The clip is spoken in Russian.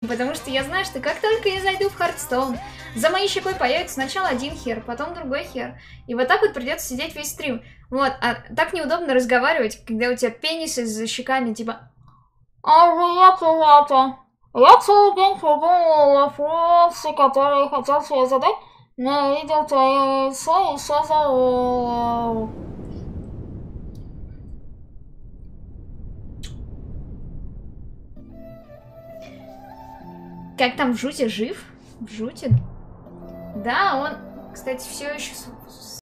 Потому что я знаю, что как только я зайду в Хардстоун, за моей щекой появится сначала один хер, потом другой хер. И вот так вот придется сидеть весь стрим. Вот, а так неудобно разговаривать, когда у тебя пенисы за щеками, типа... Я целый день придумал вопросы, которые хотел себе задать, но видел твое лицо и все забыл. Как там в Жуте, жив? В Жуте? Да, он, кстати, все еще